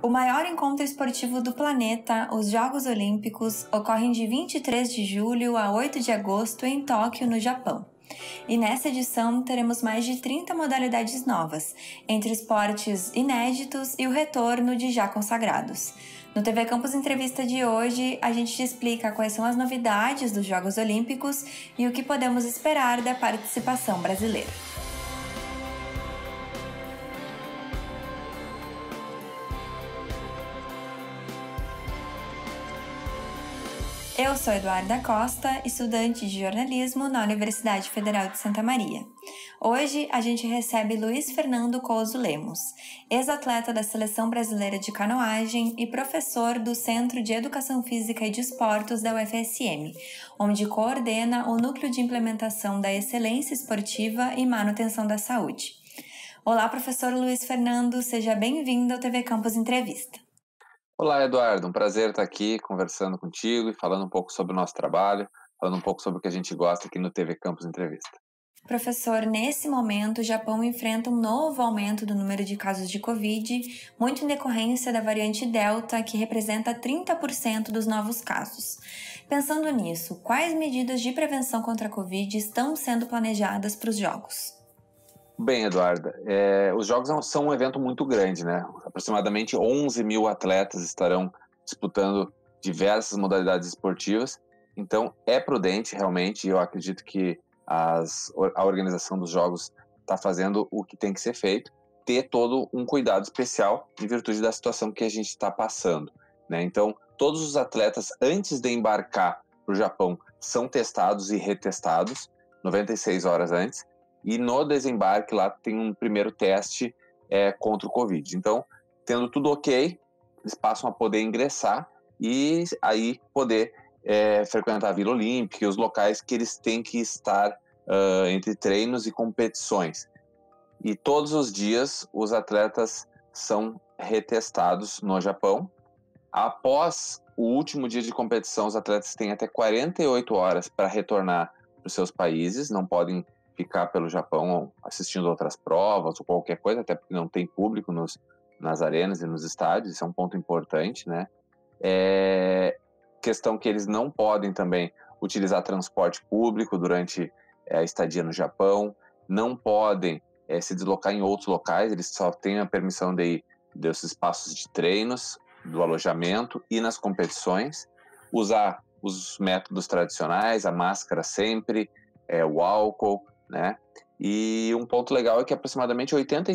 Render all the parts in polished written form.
O maior encontro esportivo do planeta, os Jogos Olímpicos, ocorrem de 23 de julho a 8 de agosto em Tóquio, no Japão. E nessa edição teremos mais de 30 modalidades novas, entre esportes inéditos e o retorno de já consagrados. No TV Campus Entrevista de hoje, a gente te explica quais são as novidades dos Jogos Olímpicos e o que podemos esperar da participação brasileira. Eu sou Eduarda Costa, estudante de jornalismo na Universidade Federal de Santa Maria. Hoje a gente recebe Luiz Fernando Couso Lemos, ex-atleta da Seleção Brasileira de Canoagem e professor do Centro de Educação Física e de Esportes da UFSM, onde coordena o Núcleo de Implementação da Excelência Esportiva e Manutenção da Saúde. Olá, professor Luiz Fernando, seja bem-vindo ao TV Campus Entrevista. Olá, Eduardo, um prazer estar aqui conversando contigo e falando um pouco sobre o nosso trabalho, falando um pouco sobre o que a gente gosta aqui no TV Campus Entrevista. Professor, nesse momento o Japão enfrenta um novo aumento do número de casos de Covid, muito em decorrência da variante Delta, que representa 30% dos novos casos. Pensando nisso, quais medidas de prevenção contra a Covid estão sendo planejadas para os Jogos? Bem, Eduarda, os Jogos são um evento muito grande, né? Aproximadamente 11 mil atletas estarão disputando diversas modalidades esportivas, então é prudente realmente, e eu acredito que a organização dos Jogos está fazendo o que tem que ser feito, ter todo um cuidado especial em virtude da situação que a gente está passando, né? Então, todos os atletas, antes de embarcar para o Japão, são testados e retestados 96 horas antes, e no desembarque lá tem um primeiro teste contra o Covid. Então, tendo tudo ok, eles passam a poder ingressar e aí poder frequentar a Vila Olímpica e os locais que eles têm que estar entre treinos e competições. E todos os dias os atletas são retestados no Japão. Após o último dia de competição, os atletas têm até 48 horas para retornar para os seus países, não podem ficar pelo Japão assistindo outras provas ou qualquer coisa, até porque não tem público nas arenas e nos estádios, isso é um ponto importante, né? Questão que eles não podem também utilizar transporte público durante a estadia no Japão, não podem se deslocar em outros locais, eles só têm a permissão de ir dos espaços de treinos, do alojamento e nas competições, usar os métodos tradicionais, a máscara sempre, o álcool, né? E um ponto legal é que aproximadamente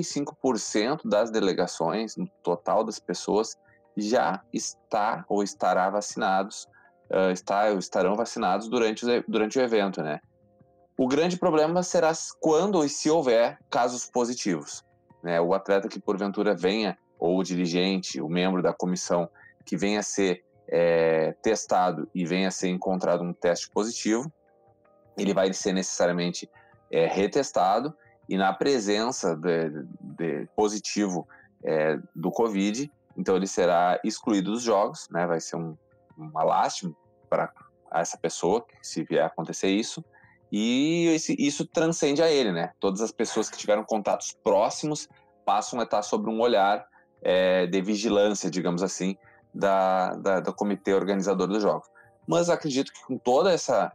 85% das delegações, no total das pessoas, já está ou estará vacinados, estarão vacinados durante o evento, né? O grande problema será quando e se houver casos positivos, né? O atleta que porventura venha, ou o dirigente, o membro da comissão, que venha a ser testado e venha a ser encontrado um teste positivo, ele vai ser necessariamente retestado, e na presença de positivo do Covid, então ele será excluído dos Jogos, né? Vai ser uma lástima para essa pessoa, se vier a acontecer isso, e isso transcende a ele, né? Todas as pessoas que tiveram contatos próximos passam a estar sob um olhar de vigilância, digamos assim, do comitê organizador dos Jogos. Mas acredito que com toda essa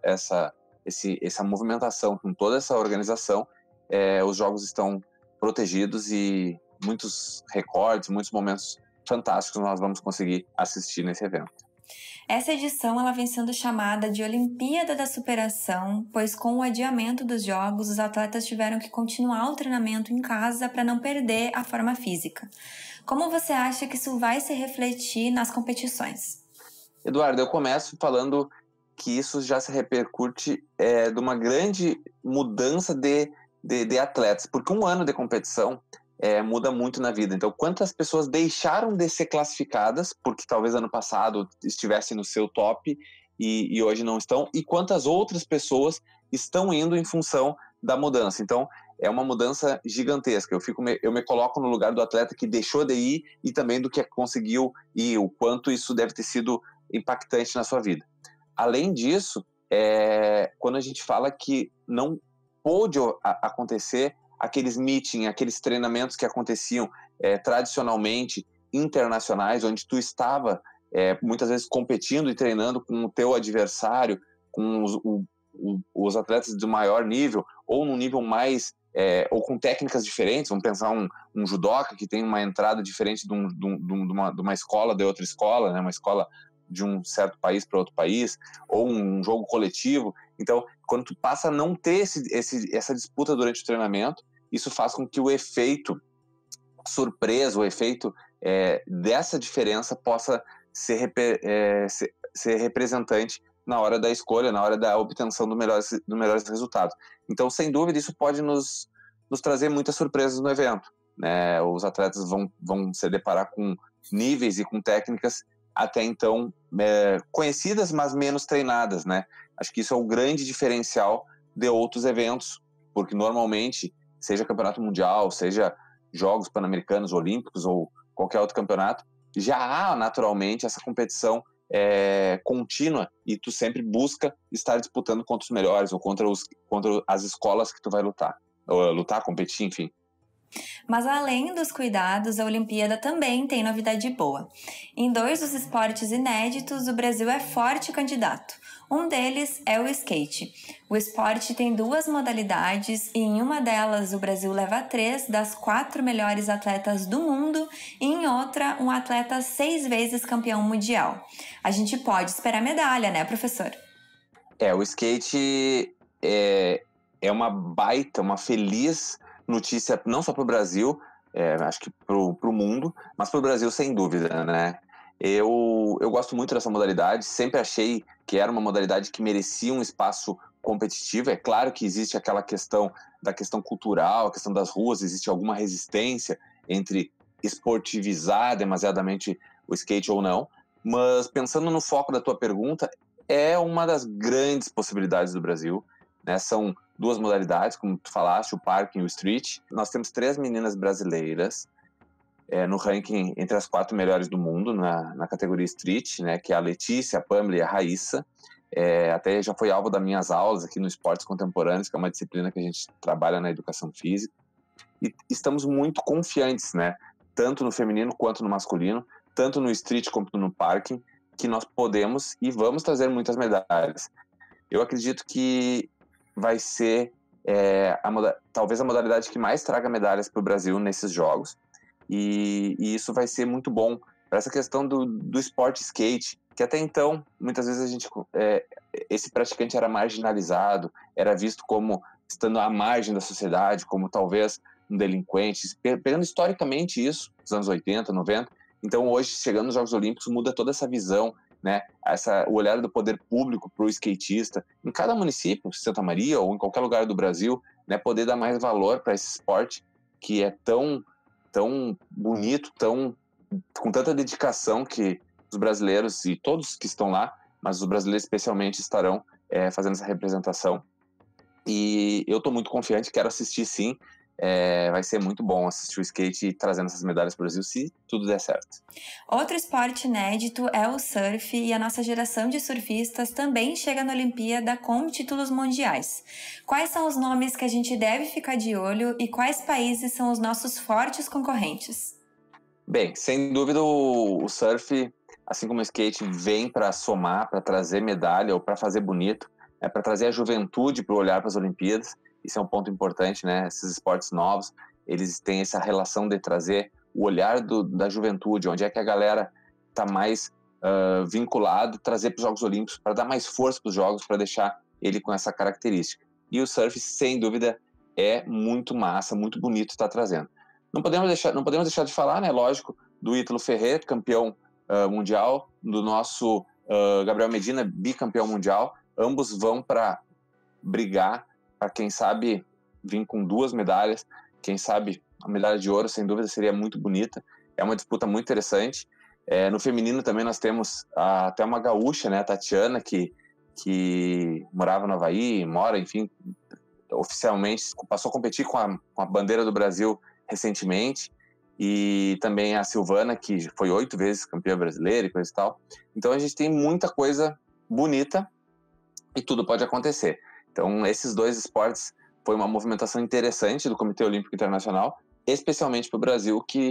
movimentação, com toda essa organização, os Jogos estão protegidos e muitos recordes, muitos momentos fantásticos nós vamos conseguir assistir nesse evento. Essa edição ela vem sendo chamada de Olimpíada da Superação, pois com o adiamento dos Jogos, os atletas tiveram que continuar o treinamento em casa para não perder a forma física. Como você acha que isso vai se refletir nas competições? Eduardo, eu começo falando que isso já se repercute de uma grande mudança de atletas, porque um ano de competição muda muito na vida. Então, quantas pessoas deixaram de ser classificadas, porque talvez ano passado estivessem no seu top e hoje não estão, e quantas outras pessoas estão indo em função da mudança. Então, é uma mudança gigantesca. Eu me coloco no lugar do atleta que deixou de ir e também do que conseguiu ir, o quanto isso deve ter sido impactante na sua vida. Além disso, quando a gente fala que não pôde acontecer aqueles meetings, aqueles treinamentos que aconteciam tradicionalmente internacionais, onde tu estava muitas vezes competindo e treinando com o teu adversário, com os atletas de maior nível, ou num nível mais, ou com técnicas diferentes. Vamos pensar um judoca que tem uma entrada diferente de uma escola de outra escola, né? Uma escola de um certo país para outro país, ou um jogo coletivo. Então, quando tu passa a não ter essa disputa durante o treinamento, isso faz com que o efeito surpresa, o efeito dessa diferença possa ser representante na hora da escolha, na hora da obtenção do melhores resultados. Então, sem dúvida, isso pode nos trazer muitas surpresas no evento, né? Os atletas vão se deparar com níveis e com técnicas até então conhecidas, mas menos treinadas, né? Acho que isso é o grande diferencial de outros eventos, porque normalmente, seja campeonato mundial, seja Jogos Pan-Americanos, Olímpicos ou qualquer outro campeonato, já há naturalmente essa competição contínua, e tu sempre busca estar disputando contra os melhores ou contra as escolas que tu vai competir, enfim. Mas além dos cuidados, a Olimpíada também tem novidade boa. Em 2 dos esportes inéditos, o Brasil é forte candidato. Um deles é o skate. O esporte tem 2 modalidades e em uma delas o Brasil leva 3 das 4 melhores atletas do mundo e em outra um atleta 6 vezes campeão mundial. A gente pode esperar medalha, né, professor? O skate é uma feliz notícia, não só para o Brasil, acho que para o mundo, mas para o Brasil sem dúvida, né? Eu gosto muito dessa modalidade, sempre achei que era uma modalidade que merecia um espaço competitivo. É claro que existe aquela questão cultural, a questão das ruas, existe alguma resistência entre esportivizar demasiadamente o skate ou não, mas pensando no foco da tua pergunta, é uma das grandes possibilidades do Brasil, né? São 2 modalidades, como tu falaste, o parking e o street. Nós temos 3 meninas brasileiras no ranking entre as 4 melhores do mundo na categoria street, né, que é a Letícia, a Pamela e a Raíssa. Até já foi alvo das minhas aulas aqui no Esportes Contemporâneos, que é uma disciplina que a gente trabalha na educação física. E estamos muito confiantes, né, tanto no feminino quanto no masculino, tanto no street quanto no parking, que nós podemos e vamos trazer muitas medalhas. Eu acredito que vai ser talvez a modalidade que mais traga medalhas para o Brasil nesses jogos. E isso vai ser muito bom para essa questão do esporte skate, que até então, muitas vezes esse praticante era marginalizado, era visto como estando à margem da sociedade, como talvez um delinquente, pegando historicamente isso, nos anos 80, 90. Então hoje, chegando nos Jogos Olímpicos, muda toda essa visão, né? O olhar do poder público para o skatista, em cada município, Santa Maria ou em qualquer lugar do Brasil, né? Poder dar mais valor para esse esporte que é tão bonito, com tanta dedicação, que os brasileiros e todos que estão lá, mas os brasileiros especialmente estarão fazendo essa representação. E eu estou muito confiante, quero assistir sim. Vai ser muito bom assistir o skate trazendo essas medalhas para o Brasil, se tudo der certo. Outro esporte inédito é o surf, e a nossa geração de surfistas também chega na Olimpíada com títulos mundiais. Quais são os nomes que a gente deve ficar de olho e quais países são os nossos fortes concorrentes? Bem, sem dúvida o surf, assim como o skate, vem para somar, para trazer medalha ou para fazer bonito, para trazer a juventude para o olhar para as Olimpíadas. Isso é um ponto importante, né? Esses esportes novos, eles têm essa relação de trazer o olhar da juventude, onde é que a galera está mais vinculado, trazer para os Jogos Olímpicos, para dar mais força para os Jogos, para deixar ele com essa característica. E o surf, sem dúvida, é muito massa, muito bonito estar trazendo. Não podemos deixar de falar, né? Lógico, do Ítalo Ferreira, campeão mundial, do nosso Gabriel Medina, bicampeão mundial. Ambos vão para brigar, para quem sabe vir com 2 medalhas, quem sabe a medalha de ouro, sem dúvida, seria muito bonita. É uma disputa muito interessante. No feminino também nós temos até uma gaúcha, né, a Tatiana, que morava no Havaí, enfim, oficialmente, passou a competir com a bandeira do Brasil recentemente, e também a Silvana, que foi 8 vezes campeã brasileira e coisa e tal. Então a gente tem muita coisa bonita e tudo pode acontecer. Então esses 2 esportes foi uma movimentação interessante do Comitê Olímpico Internacional, especialmente para o Brasil, que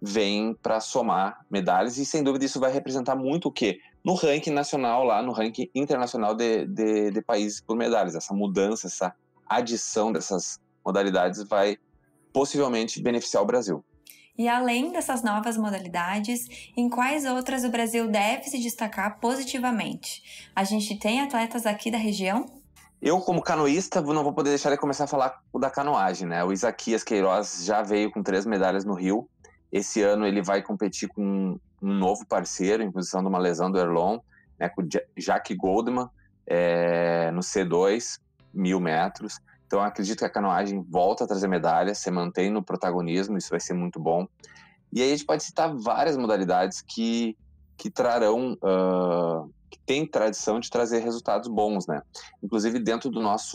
vêm para somar medalhas e, sem dúvida, isso vai representar muito o quê? No ranking nacional, lá no ranking internacional de países por medalhas. Essa mudança, essa adição dessas modalidades vai possivelmente beneficiar o Brasil. E além dessas novas modalidades, em quais outras o Brasil deve se destacar positivamente? A gente tem atletas aqui da região? Eu, como canoísta, não vou poder deixar de começar a falar da canoagem, né? O Isaquias Queiroz já veio com 3 medalhas no Rio. Esse ano ele vai competir com um novo parceiro, em função de uma lesão do Erlon, né? Com o Jack Goldman, no C2, 1.000 metros. Então, eu acredito que a canoagem volta a trazer medalhas, se mantém no protagonismo, isso vai ser muito bom. E aí a gente pode citar várias modalidades que trarão, que têm tradição de trazer resultados bons, né? Inclusive, dentro das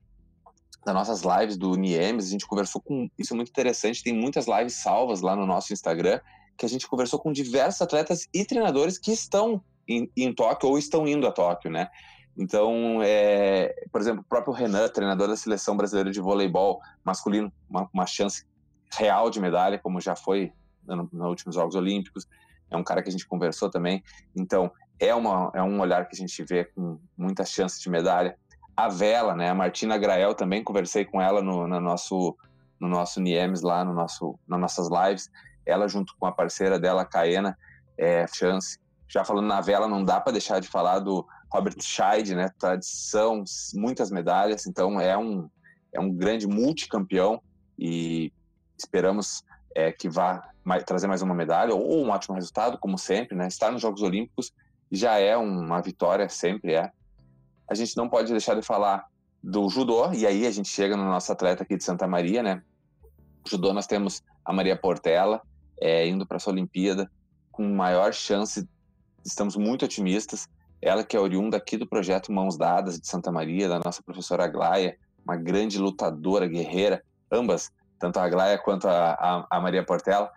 nossas lives do NIEMS, a gente conversou com... Isso é muito interessante, tem muitas lives salvas lá no nosso Instagram, que a gente conversou com diversos atletas e treinadores que estão em Tóquio ou estão indo a Tóquio, né? Então, por exemplo, o próprio Renan, treinador da Seleção Brasileira de Voleibol masculino, uma chance real de medalha, como já foi nos últimos Jogos Olímpicos, é um cara que a gente conversou também. Então, é um olhar que a gente vê com muita chance de medalha. A vela, né? A Martina Grael, também conversei com ela no nosso NIEMS lá, nas nossas lives. Ela junto com a parceira dela, a Caena, chance. Já falando na vela, não dá para deixar de falar do Robert Scheid, né? Tradição, muitas medalhas. Então é um grande multicampeão e esperamos que vá trazer mais uma medalha ou um ótimo resultado, como sempre, né? Estar nos Jogos Olímpicos já é uma vitória, sempre é. A gente não pode deixar de falar do judô, e aí a gente chega no nosso atleta aqui de Santa Maria, né? No judô nós temos a Maria Portela, indo para essa Olimpíada com maior chance. Estamos muito otimistas. Ela que é oriunda aqui do projeto Mãos Dadas de Santa Maria, da nossa professora Aglaia, uma grande lutadora, guerreira, ambas, tanto a Aglaia quanto a Maria Portela,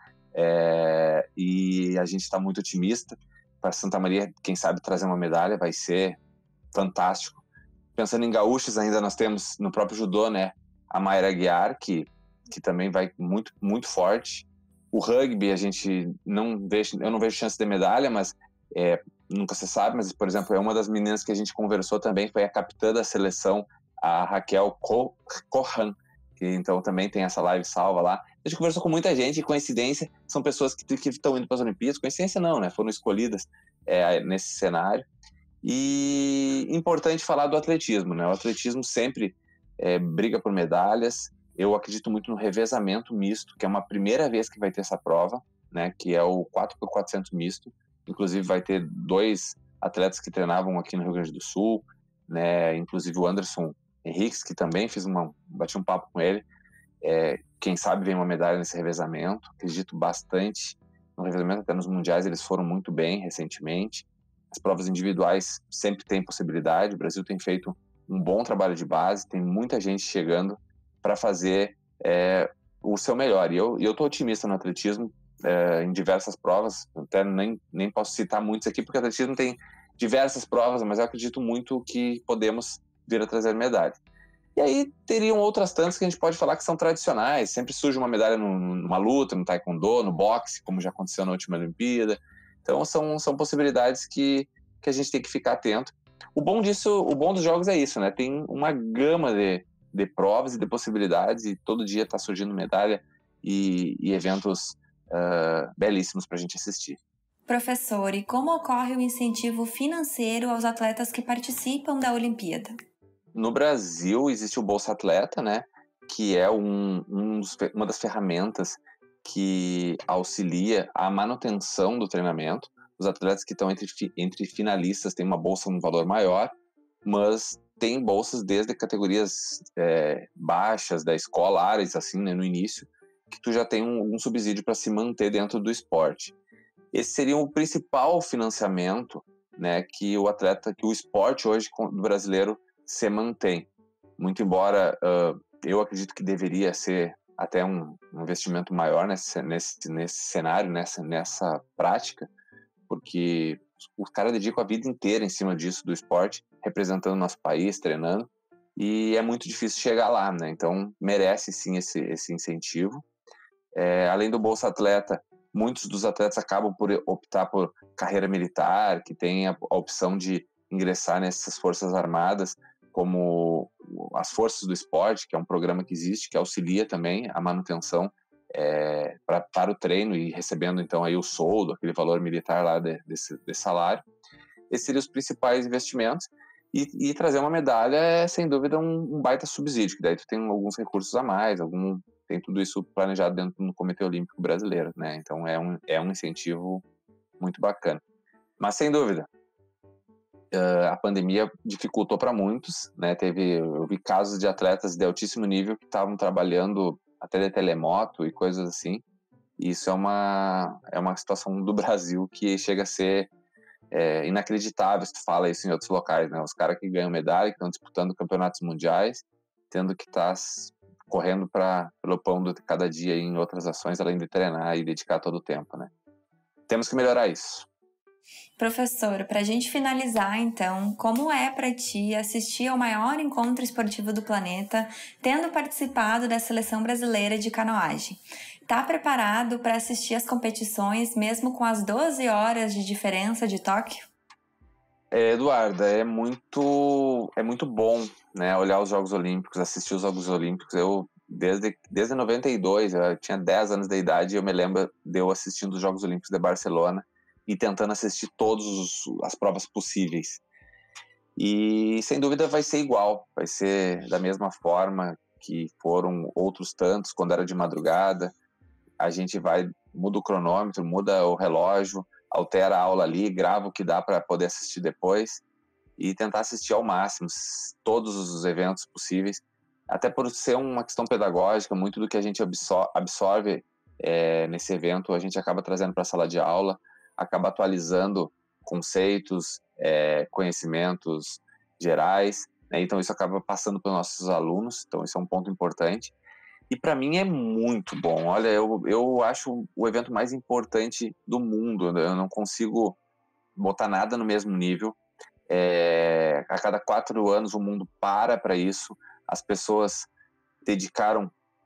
e a gente está muito otimista. Para Santa Maria, quem sabe trazer uma medalha vai ser fantástico. Pensando em gaúchos, ainda nós temos no próprio judô, né, a Mayra Aguiar, que também vai muito, muito forte. O rugby, eu não vejo chance de medalha, mas nunca se sabe. Mas, por exemplo, uma das meninas que a gente conversou também foi a capitã da seleção, a Raquel Corran, que então também tem essa live salva lá. A gente conversou com muita gente, e coincidência, são pessoas que estão indo para as Olimpíadas. Coincidência não, né? Foram escolhidas nesse cenário. E importante falar do atletismo, né? O atletismo sempre briga por medalhas. Eu acredito muito no revezamento misto, que é uma primeira vez que vai ter essa prova, né? Que é o 4x400 misto. Inclusive vai ter 2 atletas que treinavam aqui no Rio Grande do Sul, né? Inclusive o Anderson Henriques, que também bati um papo com ele. Quem sabe vem uma medalha nesse revezamento. Acredito bastante no revezamento, até nos mundiais eles foram muito bem recentemente. As provas individuais sempre têm possibilidade. O Brasil tem feito um bom trabalho de base, tem muita gente chegando para fazer o seu melhor. E eu estou otimista no atletismo, em diversas provas. Até nem posso citar muitos aqui, porque o atletismo tem diversas provas, mas eu acredito muito que podemos vir a trazer medalha. E aí teriam outras tantas que a gente pode falar que são tradicionais. Sempre surge uma medalha numa luta, no taekwondo, no boxe, como já aconteceu na última Olimpíada. Então são possibilidades que a gente tem que ficar atento. O bom dos jogos é isso, né? Tem uma gama de provas e de possibilidades, e todo dia está surgindo medalha e eventos belíssimos para a gente assistir. Professor, e como ocorre o incentivo financeiro aos atletas que participam da Olimpíada? No Brasil existe o Bolsa Atleta, né? Que é uma das ferramentas que auxilia a manutenção do treinamento. Os atletas que estão entre finalistas têm uma bolsa um valor maior, mas tem bolsas desde categorias baixas da escola, áreas assim, né, no início, que tu já tem um subsídio para se manter dentro do esporte. Esse seria o principal financiamento, né, que o esporte hoje do brasileiro se mantém. Muito embora eu acredito que deveria ser até um investimento maior nesse cenário, nessa prática, porque os caras dedicam a vida inteira em cima disso, do esporte, representando o nosso país, treinando, e é muito difícil chegar lá, né? Então merece sim esse incentivo. Além do Bolsa Atleta, muitos dos atletas acabam por optar por carreira militar, que tem a opção de ingressar nessas forças armadas, como as Forças do Esporte, que é um programa que existe, que auxilia também a manutenção para o treino e recebendo então aí o soldo, aquele valor militar lá desse salário. Esses seriam os principais investimentos. E trazer uma medalha é, sem dúvida, um baita subsídio, que daí tu tem alguns recursos a mais, tem tudo isso planejado dentro do Comitê Olímpico Brasileiro, né? Então é um incentivo muito bacana. Mas, sem dúvida, a pandemia dificultou para muitos, né? Eu vi casos de atletas de altíssimo nível que estavam trabalhando até de telemoto e coisas assim. E isso é uma situação do Brasil que chega a ser inacreditável se tu fala isso em outros locais, né? Os caras que ganham medalha, que estão disputando campeonatos mundiais, tendo que estar correndo pelo pão de cada dia em outras ações, além de treinar e dedicar todo o tempo, né? Temos que melhorar isso. Professor, para a gente finalizar, então, como é para ti assistir ao maior encontro esportivo do planeta, tendo participado da Seleção Brasileira de Canoagem? Tá preparado para assistir as competições, mesmo com as 12 horas de diferença de Tóquio? Eduarda, é muito bom, né, olhar os Jogos Olímpicos, assistir os Jogos Olímpicos. Eu, desde 92, eu tinha 10 anos de idade, e eu me lembro de eu assistindo os Jogos Olímpicos de Barcelona e tentando assistir todas as provas possíveis. E, sem dúvida, vai ser igual, vai ser da mesma forma que foram outros tantos, quando era de madrugada. A gente muda o cronômetro, muda o relógio, altera a aula ali, grava o que dá para poder assistir depois e tentar assistir ao máximo todos os eventos possíveis, até por ser uma questão pedagógica. Muito do que a gente absorve nesse evento a gente acaba trazendo para a sala de aula, acaba atualizando conceitos, conhecimentos gerais, né? Então isso acaba passando para os nossos alunos, então isso é um ponto importante. E para mim é muito bom. Olha, eu acho o evento mais importante do mundo. Eu não consigo botar nada no mesmo nível. A cada 4 anos o mundo para isso. As pessoas dedicaram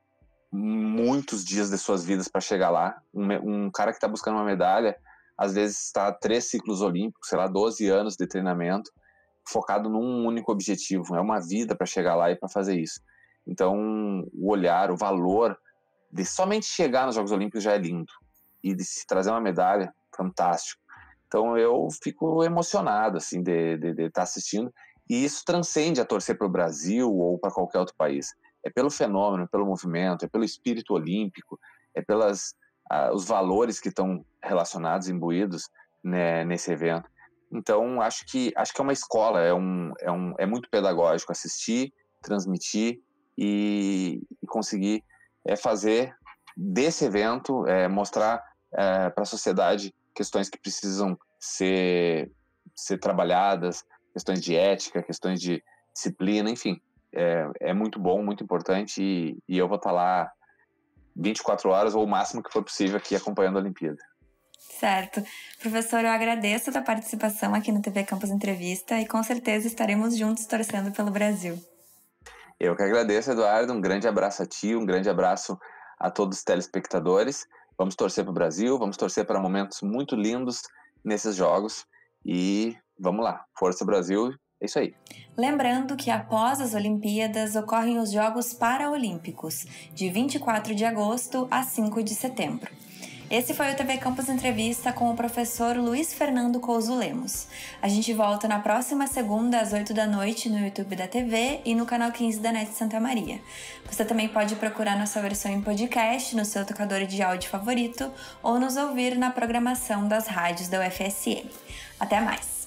muitos dias de suas vidas para chegar lá. Um cara que está buscando uma medalha, às vezes está 3 ciclos olímpicos, 12 anos de treinamento, focado num único objetivo. É uma vida para chegar lá e para fazer isso. Então, o olhar, o valor de somente chegar nos Jogos Olímpicos já é lindo. E de se trazer uma medalha, fantástico. Então, eu fico emocionado, assim, de estar assistindo. E isso transcende a torcer para o Brasil ou para qualquer outro país. É pelo fenômeno, pelo movimento, é pelo espírito olímpico, é pelos os valores que estão relacionados, imbuídos, né, nesse evento. Então, acho que é uma escola, é muito pedagógico assistir, transmitir, e conseguir fazer desse evento, mostrar para a sociedade questões que precisam ser trabalhadas, questões de ética, questões de disciplina, enfim. É muito bom, muito importante, e eu vou estar lá 24 horas ou o máximo que for possível aqui acompanhando a Olimpíada. Certo. Professor, eu agradeço a tua participação aqui no TV Campus Entrevista e com certeza estaremos juntos torcendo pelo Brasil. Eu que agradeço, Eduardo. Um grande abraço a ti, um grande abraço a todos os telespectadores. Vamos torcer para o Brasil, vamos torcer para momentos muito lindos nesses jogos. E vamos lá, Força Brasil, é isso aí. Lembrando que após as Olimpíadas ocorrem os Jogos Paraolímpicos, de 24 de agosto a 5 de setembro. Esse foi o TV Campus Entrevista com o professor Luiz Fernando Couso Lemos. A gente volta na próxima segunda às 8 da noite no YouTube da TV e no canal 15 da NET Santa Maria. Você também pode procurar nossa versão em podcast no seu tocador de áudio favorito ou nos ouvir na programação das rádios da UFSM. Até mais!